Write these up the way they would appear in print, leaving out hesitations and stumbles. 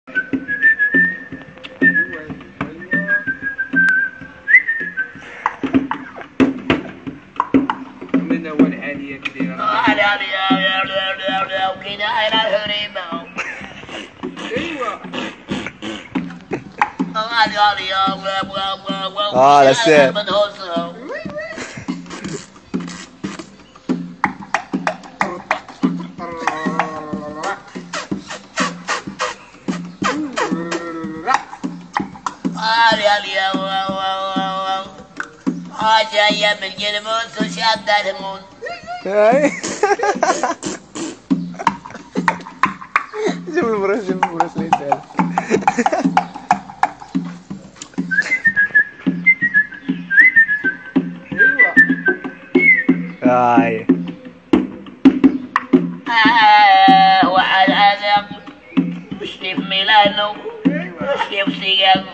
من اول عاليه كبيره وكذا على الحريمه. ايوا لسه جاية من جلموس وشادة المون. شوف البروش اللي يسأل. ايوا وعلى العذاب وشريف ميلانو وشريف سيجاغو.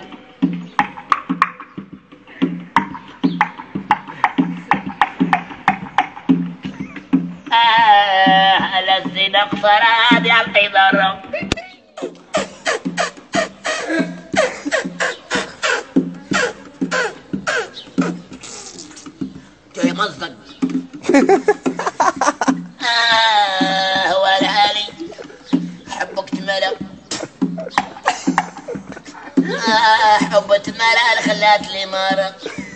على الزنق صراد على الحضارة. جاي مصدق. هو العالي حبك تملا. حبة ملا خلات لي مرة.